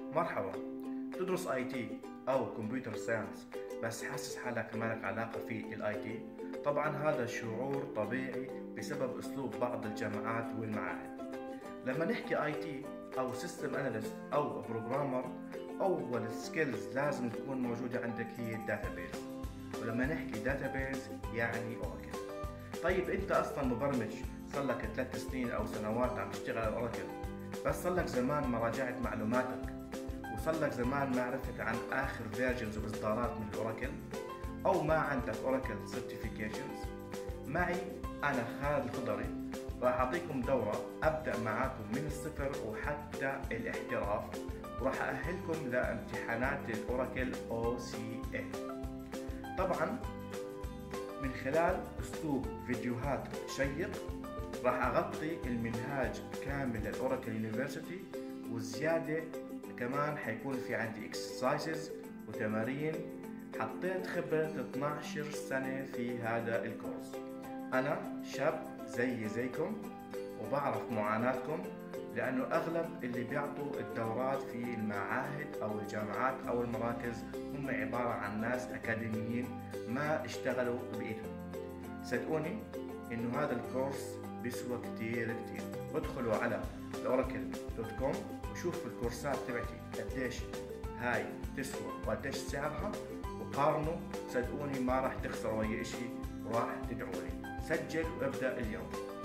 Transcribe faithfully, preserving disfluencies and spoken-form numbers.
مرحبا، تدرس اي تي او كمبيوتر ساينس بس حاسس حالك ما لك علاقة في الاي تي؟ طبعا هذا شعور طبيعي بسبب اسلوب بعض الجامعات والمعاهد. لما نحكي اي تي او سيستم اناليست او بروجرامر، اول سكيلز لازم تكون موجودة عندك هي الداتابيز. ولما نحكي داتابيز يعني اوراكل. طيب انت اصلا مبرمج صار لك ثلاث سنين او سنوات عم تشتغل على اوراكل، بس صار لك زمان ما راجعت معلوماتك، وصار لك زمان ما عرفت عن اخر فيرجنز واصدارات من الاوراكل، او ما عندك اوراكل سيرتيفيكيشنز. معي انا خالد الخضري راح اعطيكم دورة ابدأ معاكم من الصفر وحتى الاحتراف، وراح اأهلكم لامتحانات الاوراكل او سي اي. طبعا من خلال اسلوب فيديوهات شيق راح اغطي المنهاج كامل للاوراكل يونيفرسيتي، وزيادة كمان حيكون في عندي اكسرسايزز وتمارين. حطيت خبرة اثني عشر سنة في هذا الكورس. انا شاب زي زيكم وبعرف معاناتكم، لانه اغلب اللي بيعطوا الدورات في المعاهد او الجامعات او المراكز هم عبارة عن ناس اكاديميين ما اشتغلوا بايدهم. صدقوني انه هذا الكورس بيسوى كتير كتير. ادخلوا على الاوراكل دوت كوم وشوفوا الكورسات تبعتي قديش هاي تسوى وقديش سعرها، وقارنوا. صدقوني ما راح تخسروا اي اشي وراح تدعوا لي. سجل وابدأ اليوم.